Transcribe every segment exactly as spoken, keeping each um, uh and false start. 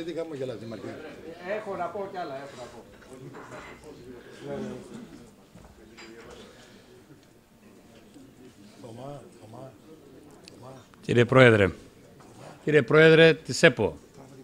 γιατί χαμογελάτε, Μαρκή. Έχω να πω κι άλλα, έχω να πω. Κύριε Πρόεδρε, κύριε Πρόεδρε της ΕΠΟ,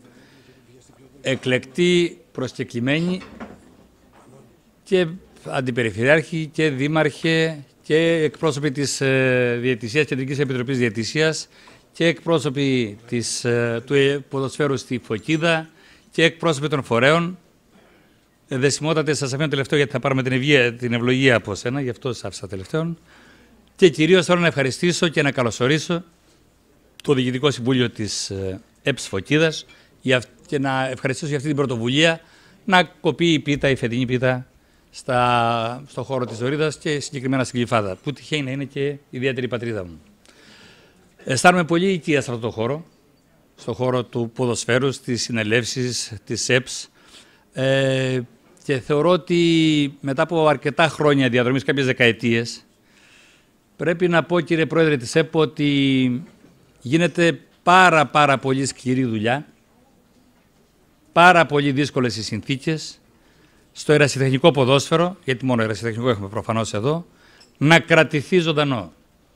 εκλεκτοί προσκεκλημένοι και αντιπεριφερειάρχοι και δήμαρχε και εκπρόσωποι της ε, Διαιτησίας, Κεντρικής Επιτροπής Διαιτησίας και εκπρόσωποι της, ε, του ποδοσφαίρου στη Φωκίδα και εκπρόσωποι των φορέων. Ε, δεσιμότατε, σας αφήνω τελευταίο γιατί θα πάρουμε την, ευγεία, την ευλογία από σένα, γι' αυτό σας άφησα τελευταίον. Και κυρίως θέλω να ευχαριστήσω και να καλωσορίσω το Διοικητικό Συμβούλιο της ε, ΕΠΣ Φωκίδας και να ευχαριστήσω για αυτή την πρωτοβουλία να κοπεί η πίτα, η φετινή πίτα στα, στο χώρο της Δωρίδας και συγκεκριμένα στην Γλυφάδα, που τυχαίνει να είναι και ιδιαίτερη πατρίδα μου. Αισθάνομαι πολύ οικία σε αυτό το χώρο, στο χώρο του ποδοσφαίρου, στις συνελεύσεις της ΕΠΣ ε, και θεωρώ ότι μετά από αρκετά χρόνια διαδρομής, κάποιες δεκαετίες, πρέπει να πω, κύριε Πρόεδρε της ΕΠΟ, ότι γίνεται πάρα πάρα πολύ σκληρή δουλειά, πάρα πολύ δύσκολες οι συνθήκες στο ερασιτεχνικό ποδόσφαιρο, γιατί μόνο ερασιτεχνικό έχουμε προφανώς εδώ, να κρατηθεί ζωντανό.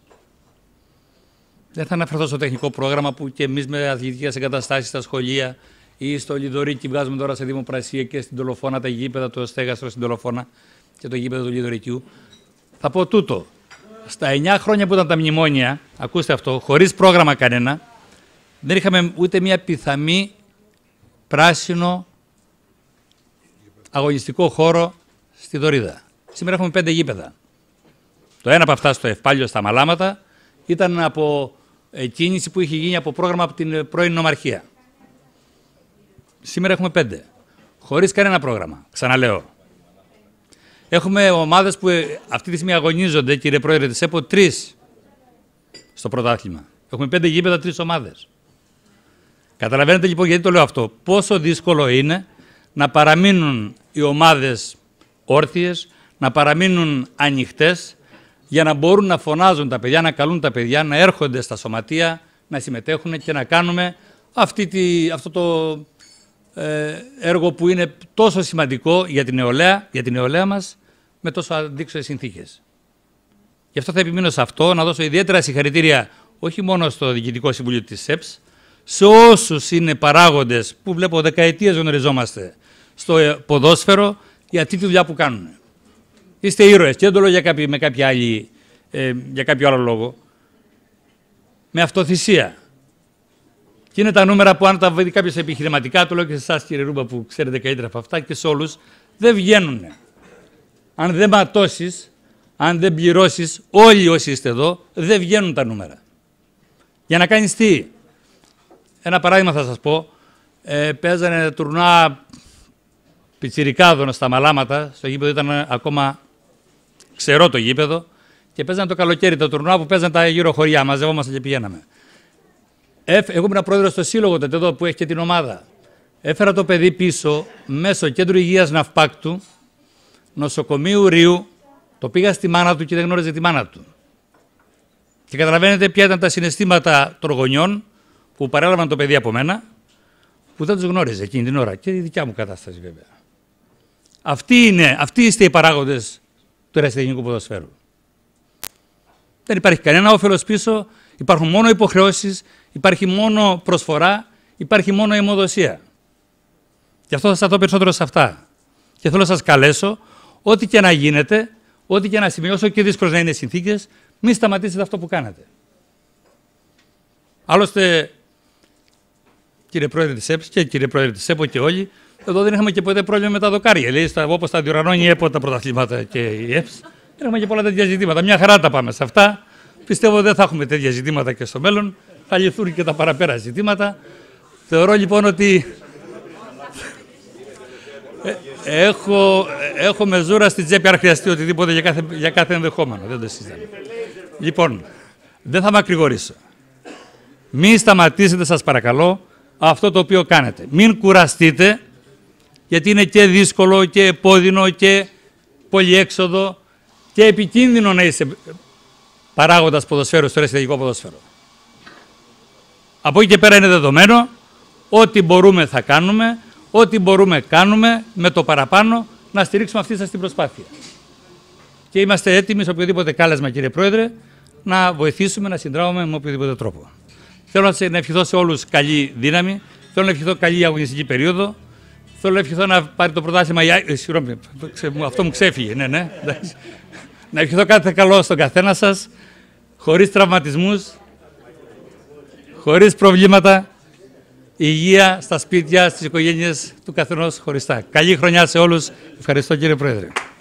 Δεν θα αναφερθώ στο τεχνικό πρόγραμμα που και εμείς με αθλητικές εγκαταστάσεις στα σχολεία ή στο Λιδωρίκι βγάζουμε τώρα σε δημοπρασία και στην Τολοφώνα τα γήπεδα, το Στέγαστρο στην Τολοφώνα και το γήπεδο του Λιδωρικιού. Θα πω τούτο. Στα εννιά χρόνια που ήταν τα μνημόνια, ακούστε αυτό, χωρίς πρόγραμμα κανένα, δεν είχαμε ούτε μία πιθαμή πράσινο αγωνιστικό χώρο στη Δωρίδα. Σήμερα έχουμε πέντε γήπεδα. Το ένα από αυτά στο Ευπάλιο στα Μαλάματα ήταν από κίνηση που είχε γίνει από πρόγραμμα από την πρώην Νομαρχία. Σήμερα έχουμε πέντε. Χωρίς κανένα πρόγραμμα. Ξαναλέω. Έχουμε ομάδες που αυτή τη στιγμή αγωνίζονται, κύριε Πρόεδρε της ΕΠΟ, τρεις στο πρωτάθλημα. Έχουμε πέντε γήπεδα, τρεις ομάδες. Καταλαβαίνετε λοιπόν γιατί το λέω αυτό. Πόσο δύσκολο είναι να παραμείνουν οι ομάδες όρθιες, να παραμείνουν ανοιχτές, για να μπορούν να φωνάζουν τα παιδιά, να καλούν τα παιδιά, να έρχονται στα σωματεία, να συμμετέχουν και να κάνουμε αυτή τη, αυτό το ε, έργο που είναι τόσο σημαντικό για την νεολαία, για την νεολαία μας, με τόσο αντίξωες συνθήκες. Γι' αυτό θα επιμείνω σε αυτό, να δώσω ιδιαίτερα συγχαρητήρια όχι μόνο στο Διοικητικό Συμβούλιο της ΕΠΣ, σε όσους είναι παράγοντες που βλέπω δεκαετίες γνωριζόμαστε στο ποδόσφαιρο για αυτή τη δουλειά που κάνουν. Είστε ήρωες και δεν το λέω για, κάποιο, με κάποια άλλη, ε, για κάποιο άλλο λόγο. Με αυτοθυσία. Και είναι τα νούμερα που αν τα βρει κάποιος επιχειρηματικά, το λέω και σε εσάς κύριε Ρούμπα που ξέρετε καλύτερα από αυτά και σε όλους, δεν βγαίνουν. Αν δεν ματώσεις, αν δεν πληρώσεις, όλοι όσοι είστε εδώ, δεν βγαίνουν τα νούμερα. Για να κάνεις τι. Ένα παράδειγμα θα σας πω. Ε, παίζανε τουρνουά πιτσιρικάδων στα Μαλάματα, στο γήπεδο ήταν ακόμα ξερό το γήπεδο και παίζανε το καλοκαίρι τα τουρνουά που παίζανε τα γύρω χωριά, μαζευόμαστε και πηγαίναμε. Ε, εγώ ήμουν πρόεδρος στο σύλλογο τότε εδώ που έχει και την ομάδα. Έφερα το παιδί πίσω μέσω κέντρου υγείας Ναυπάκτου, νοσοκομείου Ρίου, το πήγα στη μάνα του και δεν γνώριζε τη μάνα του. Και καταλαβαίνετε ποια ήταν τα συναισθήματα των γονιών που παρέλαβαν το παιδί από μένα, που δεν τους γνώριζε εκείνη την ώρα και η δικιά μου κατάσταση βέβαια. Αυτοί, είναι, αυτοί είστε οι παράγοντες του ερασιτεχνικού ποδοσφαίρου. Δεν υπάρχει κανένα όφελος πίσω, υπάρχουν μόνο υποχρεώσεις, υπάρχει μόνο προσφορά, υπάρχει μόνο αιμοδοσία. Γι' αυτό θα σταθώ περισσότερο σε αυτά. Και θέλω να σας καλέσω, ό,τι και να γίνεται, ό,τι και να σημειώσω και δύσκολες να είναι οι συνθήκες, μην σταματήσετε αυτό που κάνετε. Άλλωστε, κύριε Πρόεδρε της ΕΠΣ και κύριε Πρόεδρε της ΕΠΟ και όλοι, εδώ δεν είχαμε και ποτέ πρόβλημα με τα δοκάρια. Δηλαδή, όπως τα διοργανώνει η ΕΠΟ τα πρωταθλήματα και η ΕΠΣ, δεν έχουμε και πολλά τέτοια ζητήματα. Μια χαρά τα πάμε σε αυτά. Πιστεύω δεν θα έχουμε τέτοια ζητήματα και στο μέλλον. Θα λυθούν και τα παραπέρα ζητήματα. Θεωρώ λοιπόν ότι ε, έχω, έχω μεζούρα στην τσέπη αν χρειαστεί οτιδήποτε για κάθε, για κάθε ενδεχόμενο. Δεν το συζητάμε. Λοιπόν, δεν θα μακρηγορήσω. Μην σταματήσετε, σας παρακαλώ, αυτό το οποίο κάνετε. Μην κουραστείτε, γιατί είναι και δύσκολο και επώδυνο και πολυέξοδο και επικίνδυνο να είσαι παράγοντας ποδοσφαίρου στο ερασιτεχνικό ποδόσφαιρο. Από εκεί και πέρα είναι δεδομένο ό,τι μπορούμε θα κάνουμε, ό,τι μπορούμε κάνουμε, με το παραπάνω να στηρίξουμε αυτή σας την προσπάθεια. Και είμαστε έτοιμοι σε οποιοδήποτε κάλεσμα, κύριε Πρόεδρε, να βοηθήσουμε, να συνδράμουμε με οποιοδήποτε τρόπο. Θέλω να ευχηθώ σε όλους καλή δύναμη, θέλω να ευχηθώ καλή αγωνιστική περίοδο, θέλω να ευχηθώ να πάρει το πρωτάθλημα. Συγγνώμη, αυτό μου ξέφυγε, ναι, ναι. Να ευχηθώ κάθε καλό στον καθένα σας, χωρίς τραυματισμούς, χωρίς προβλήματα, υγεία στα σπίτια, στις οικογένειες του καθενός χωριστά. Καλή χρονιά σε όλους. Ευχαριστώ, κύριε Πρόεδρε.